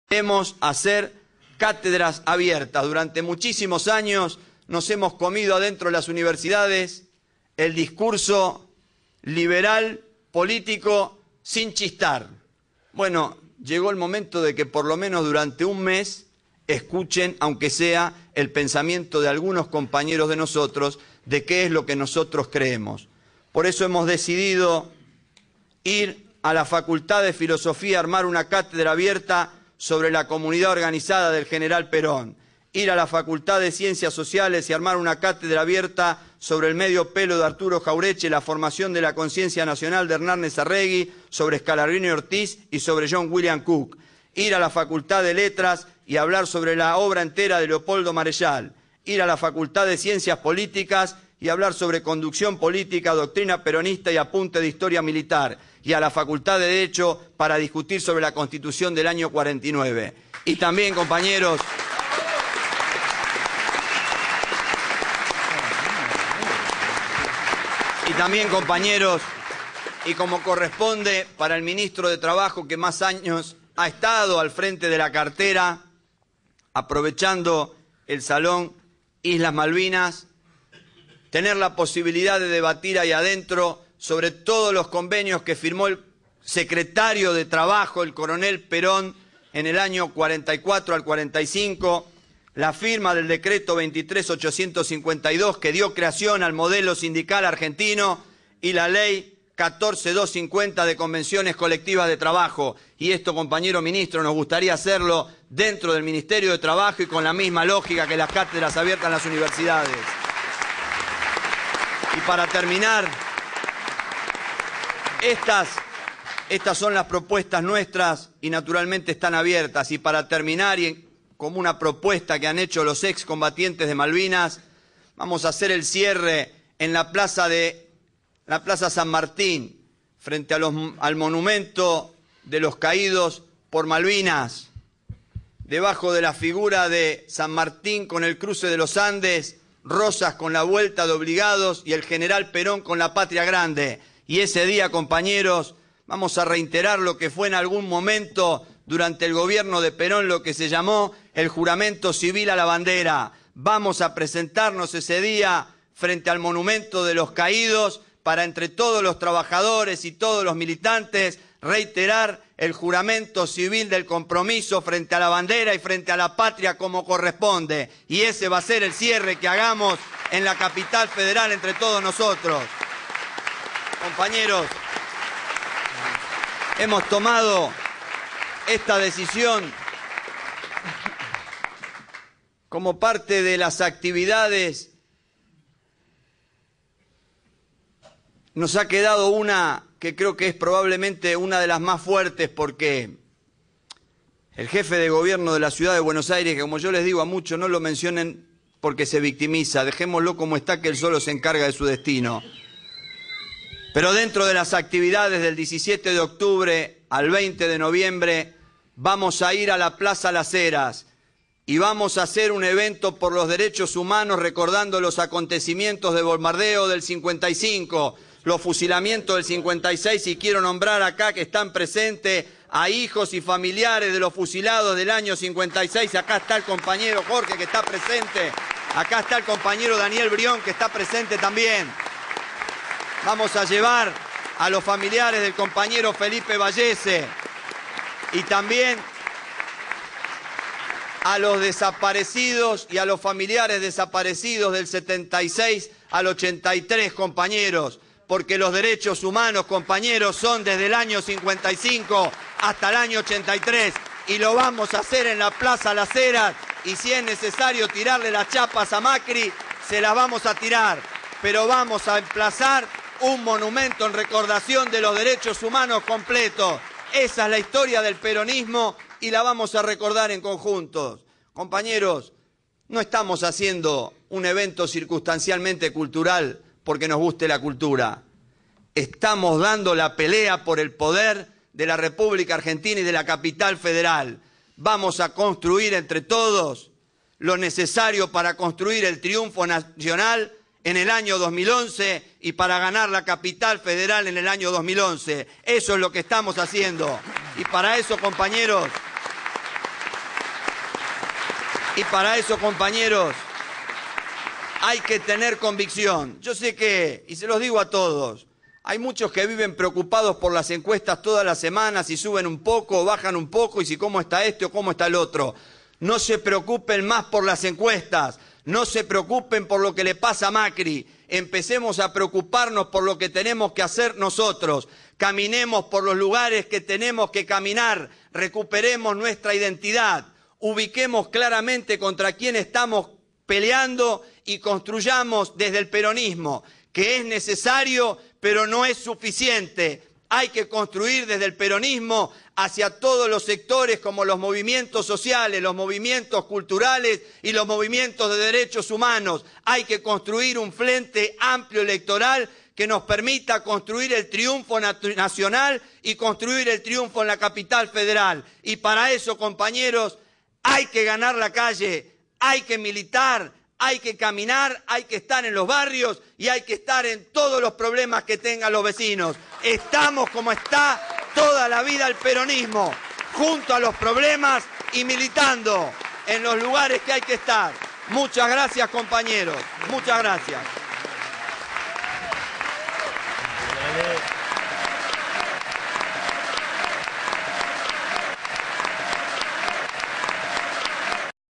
Queremos hacer cátedras abiertas. Durante muchísimos años nos hemos comido adentro de las universidades el discurso liberal, político, sin chistar. Bueno, llegó el momento de que por lo menos durante un mes escuchen, aunque sea, el pensamiento de algunos compañeros de nosotros de qué es lo que nosotros creemos. Por eso hemos decidido ir a la Facultad de Filosofía a armar una cátedra abierta sobre la comunidad organizada del General Perón, ir a la Facultad de Ciencias Sociales y armar una cátedra abierta sobre el medio pelo de Arturo Jaureche, la formación de la conciencia nacional de Hernán Sarregui, sobre Scalabrini Ortiz y sobre John William Cook, ir a la Facultad de Letras y hablar sobre la obra entera de Leopoldo Marechal, ir a la Facultad de Ciencias Políticas y hablar sobre conducción política, doctrina peronista y apunte de historia militar, y a la Facultad de Derecho para discutir sobre la Constitución del año 49. Y también, compañeros, y como corresponde para el ministro de Trabajo que más años ha estado al frente de la cartera, aprovechando el Salón Islas Malvinas, tener la posibilidad de debatir ahí adentro sobre todos los convenios que firmó el secretario de Trabajo, el coronel Perón, en el año 44 al 45, la firma del decreto 23.852 que dio creación al modelo sindical argentino y la ley 14.250 de convenciones colectivas de trabajo. Y esto, compañero ministro, nos gustaría hacerlo dentro del Ministerio de Trabajo y con la misma lógica que las cátedras abiertas en las universidades. Y para terminar, estas son las propuestas nuestras y naturalmente están abiertas. Y para terminar, y como una propuesta que han hecho los excombatientes de Malvinas, vamos a hacer el cierre en la Plaza San Martín, frente al monumento de los caídos por Malvinas, debajo de la figura de San Martín con el cruce de los Andes, Rosas con la vuelta de obligados y el general Perón con la patria grande. Y ese día, compañeros, vamos a reiterar lo que fue en algún momento durante el gobierno de Perón lo que se llamó el juramento civil a la bandera. Vamos a presentarnos ese día frente al monumento de los caídos para entre todos los trabajadores y todos los militantes reiterar el juramento civil del compromiso frente a la bandera y frente a la patria como corresponde. Y ese va a ser el cierre que hagamos en la capital federal entre todos nosotros. Compañeros, hemos tomado esta decisión como parte de las actividades. Nos ha quedado una que creo que es probablemente una de las más fuertes, porque el jefe de gobierno de la ciudad de Buenos Aires, que como yo les digo a muchos, no lo mencionen porque se victimiza, dejémoslo como está, que él solo se encarga de su destino. Pero dentro de las actividades del 17 de octubre al 20 de noviembre vamos a ir a la Plaza Las Heras y vamos a hacer un evento por los derechos humanos recordando los acontecimientos de bombardeo del 55, los fusilamientos del 56, y quiero nombrar acá que están presentes a hijos y familiares de los fusilados del año 56. Acá está el compañero Jorge que está presente, acá está el compañero Daniel Brión que está presente también. Vamos a llevar a los familiares del compañero Felipe Vallese y también a los desaparecidos y a los familiares desaparecidos del 76 al 83, compañeros, porque los derechos humanos, compañeros, son desde el año 55 hasta el año 83, y lo vamos a hacer en la Plaza Las Heras, y si es necesario tirarle las chapas a Macri, se las vamos a tirar, pero vamos a emplazar un monumento en recordación de los derechos humanos completos. Esa es la historia del peronismo y la vamos a recordar en conjunto. Compañeros, no estamos haciendo un evento circunstancialmente cultural porque nos guste la cultura. Estamos dando la pelea por el poder de la República Argentina y de la capital federal. Vamos a construir entre todos lo necesario para construir el triunfo nacional en el año 2011 y para ganar la capital federal en el año 2011. Eso es lo que estamos haciendo. Y para eso, compañeros, Y para eso, compañeros, hay que tener convicción. Yo sé que, y se los digo a todos, hay muchos que viven preocupados por las encuestas todas las semanas, si suben un poco o bajan un poco, y si cómo está este o cómo está el otro. No se preocupen más por las encuestas, no se preocupen por lo que le pasa a Macri. Empecemos a preocuparnos por lo que tenemos que hacer nosotros. Caminemos por los lugares que tenemos que caminar, recuperemos nuestra identidad, ubiquemos claramente contra quién estamos peleando y construyamos desde el peronismo, que es necesario, pero no es suficiente. Hay que construir desde el peronismo hacia todos los sectores, como los movimientos sociales, los movimientos culturales y los movimientos de derechos humanos. Hay que construir un frente amplio electoral que nos permita construir el triunfo nacional y construir el triunfo en la capital federal. Y para eso, compañeros, hay que ganar la calle, hay que militar, hay que caminar, hay que estar en los barrios y hay que estar en todos los problemas que tengan los vecinos. Estamos como está toda la vida el peronismo, junto a los problemas y militando en los lugares que hay que estar. Muchas gracias, compañeros. Muchas gracias.